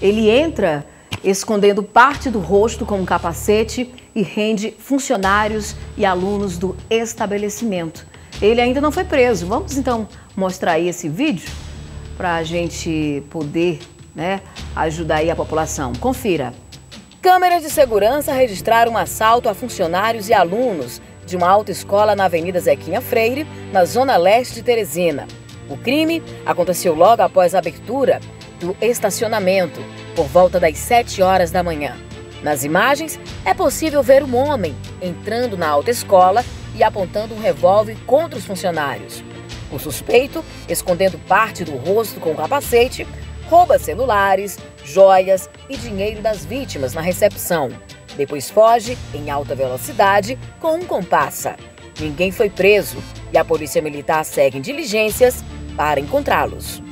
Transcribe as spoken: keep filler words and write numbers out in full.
Ele entra escondendo parte do rosto com um capacete e rende funcionários e alunos do estabelecimento. Ele ainda não foi preso. Vamos então mostrar aí esse vídeo para a gente poder, né, ajudar aí a população. Confira. Câmeras de segurança registraram um assalto a funcionários e alunos de uma autoescola na Avenida Zequinha Freire, na zona leste de Teresina. O crime aconteceu logo após a abertura do estacionamento, por volta das sete horas da manhã. Nas imagens, é possível ver um homem entrando na autoescola e apontando um revólver contra os funcionários. O suspeito, escondendo parte do rosto com o capacete, rouba celulares, joias e dinheiro das vítimas na recepção. Depois foge em alta velocidade com um comparsa. Ninguém foi preso e a Polícia Militar segue em diligências para encontrá-los.